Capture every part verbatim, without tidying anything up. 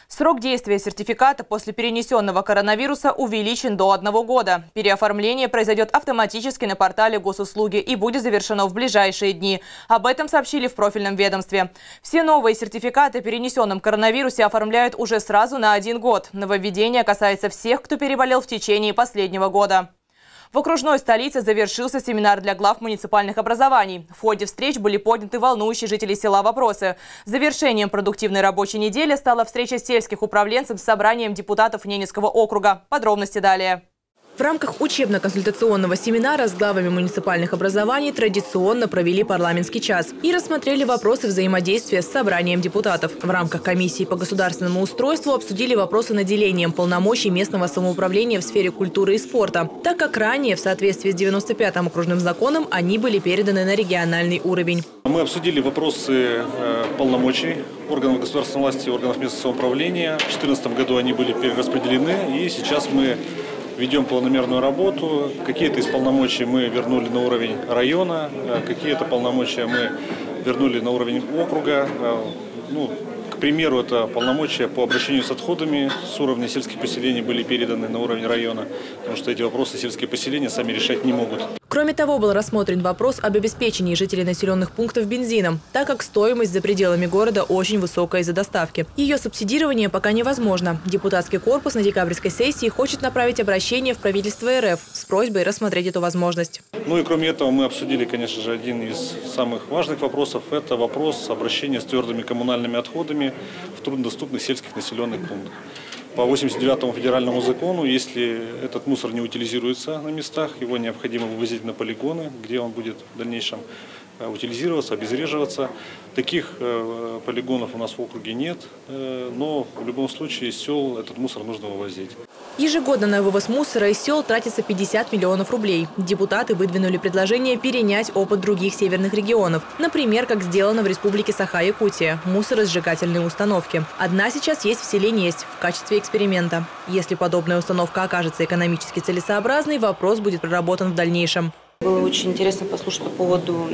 Срок действия сертификата после перенесенного коронавируса увеличен до одного года. Переоформление произойдет автоматически на портале госуслуги и будет завершено в ближайшие дни. Об этом сообщили в профильном ведомстве. Все новые сертификаты о перенесенном коронавирусе оформляют уже сразу на один год. Нововведение касается всех, кто переболел в течение последнего года. В окружной столице завершился семинар для глав муниципальных образований. В ходе встреч были подняты волнующие жителей села вопросы. Завершением продуктивной рабочей недели стала встреча сельских управленцев с собранием депутатов Ненецкого округа. Подробности далее. В рамках учебно-консультационного семинара с главами муниципальных образований традиционно провели парламентский час и рассмотрели вопросы взаимодействия с собранием депутатов. В рамках комиссии по государственному устройству обсудили вопросы наделением полномочий местного самоуправления в сфере культуры и спорта, так как ранее в соответствии с девяносто пятым окружным законом они были переданы на региональный уровень. Мы обсудили вопросы полномочий органов государственной власти и органов местного самоуправления. В две тысячи четырнадцатом году они были перераспределены, и сейчас мы ведем планомерную работу. Какие-то из полномочий мы вернули на уровень района, какие-то полномочия мы вернули на уровень округа. Ну, к примеру, это полномочия по обращению с отходами с уровня сельских поселений были переданы на уровень района, потому что эти вопросы сельские поселения сами решать не могут. Кроме того, был рассмотрен вопрос об обеспечении жителей населенных пунктов бензином, так как стоимость за пределами города очень высокая из-за доставки. Ее субсидирование пока невозможно. Депутатский корпус на декабрьской сессии хочет направить обращение в правительство РФ с просьбой рассмотреть эту возможность. Ну и кроме этого мы обсудили, конечно же, один из самых важных вопросов. Это вопрос обращения с твердыми коммунальными отходами в труднодоступных сельских населенных пунктах. По восемьдесят девятому федеральному закону, если этот мусор не утилизируется на местах, его необходимо вывозить на полигоны, где он будет в дальнейшем утилизироваться, обезвреживаться. Таких э, полигонов у нас в округе нет, э, но в любом случае из сел этот мусор нужно вывозить. Ежегодно на вывоз мусора из сел тратится пятьдесят миллионов рублей. Депутаты выдвинули предложение перенять опыт других северных регионов. Например, как сделано в республике Саха-Якутия – мусоросжигательные установки. Одна сейчас есть в селе Несть в качестве эксперимента. Если подобная установка окажется экономически целесообразной, вопрос будет проработан в дальнейшем. Было очень интересно послушать по поводу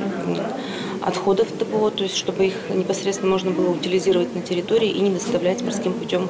отходов ТПО, то есть чтобы их непосредственно можно было утилизировать на территории и не доставлять морским путем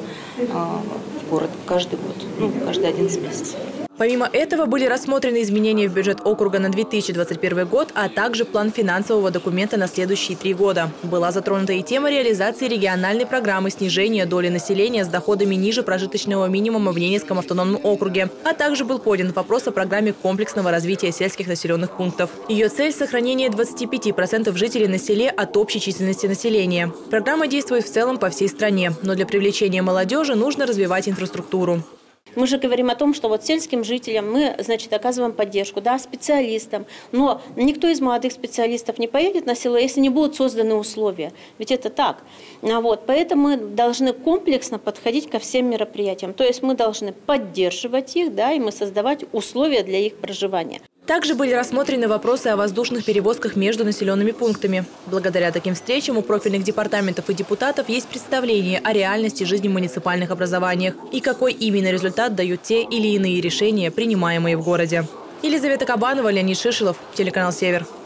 в город каждый год, ну, каждые одиннадцать месяцев. Помимо этого были рассмотрены изменения в бюджет округа на две тысячи двадцать первый год, а также план финансового документа на следующие три года. Была затронута и тема реализации региональной программы снижения доли населения с доходами ниже прожиточного минимума в Ненецком автономном округе, а также был поднят вопрос о программе комплексного развития сельских населенных пунктов. Ее цель – сохранение двадцати пяти процентов жителей на селе от общей численности населения. Программа действует в целом по всей стране, но для привлечения молодежи нужно развивать инфраструктуру. Мы же говорим о том, что вот сельским жителям мы, значит, оказываем поддержку, да, специалистам. Но никто из молодых специалистов не поедет на село, если не будут созданы условия. Ведь это так. Вот, поэтому мы должны комплексно подходить ко всем мероприятиям. То есть мы должны поддерживать их, да, и мы создавать условия для их проживания. Также были рассмотрены вопросы о воздушных перевозках между населенными пунктами. Благодаря таким встречам у профильных департаментов и депутатов есть представление о реальности жизни в муниципальных образованиях и какой именно результат дают те или иные решения, принимаемые в городе. Елизавета Кабанова, Леонид Шишилов, телеканал «Север».